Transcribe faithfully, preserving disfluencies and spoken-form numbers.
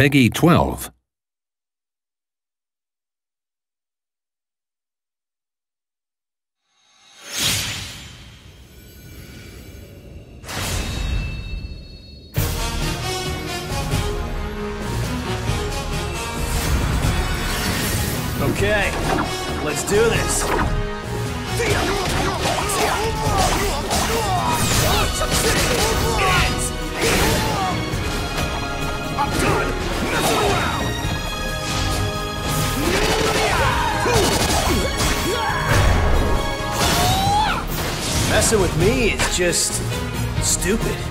Peggy twelve. Okay, let's do this. I'm done messing around. Messing with me is just stupid.